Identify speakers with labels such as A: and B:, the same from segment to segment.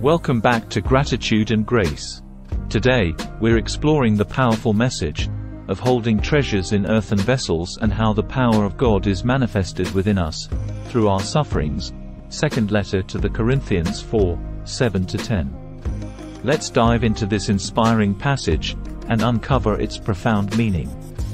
A: Welcome back to Gratitude and Grace. Today, we're exploring the powerful message of holding treasures in earthen vessels and how the power of God is manifested within us through our sufferings. Second letter to the Corinthians 4:7-10. Let's dive into this inspiring passage and uncover its profound meaning.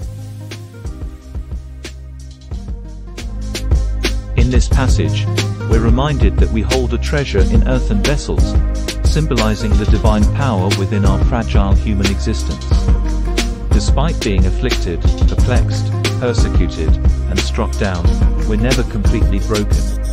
A: In this passage, we're reminded that we hold a treasure in earthen vessels, symbolizing the divine power within our fragile human existence. Despite being afflicted, perplexed, persecuted, and struck down, we're never completely broken.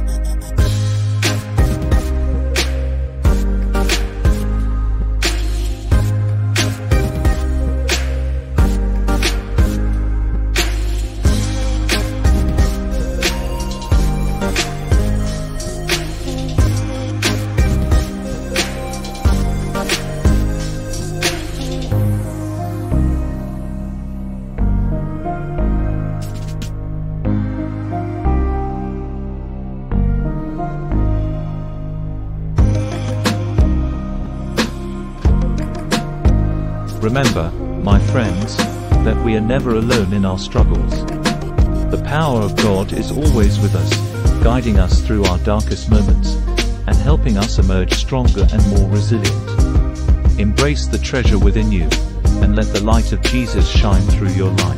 A: Remember, my friends, that we are never alone in our struggles. The power of God is always with us, guiding us through our darkest moments, and helping us emerge stronger and more resilient. Embrace the treasure within you, and let the light of Jesus shine through your life.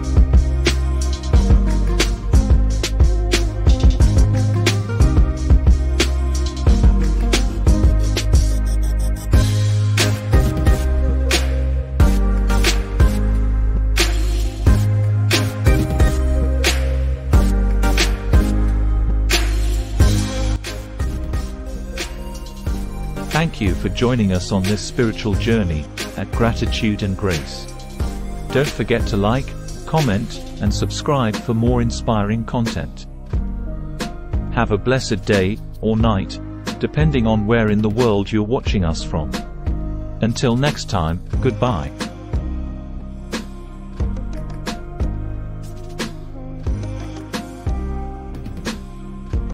A: Thank you for joining us on this spiritual journey at Gratitude and Grace. Don't forget to like, comment, and subscribe for more inspiring content. Have a blessed day, or night, depending on where in the world you're watching us from. Until next time, goodbye.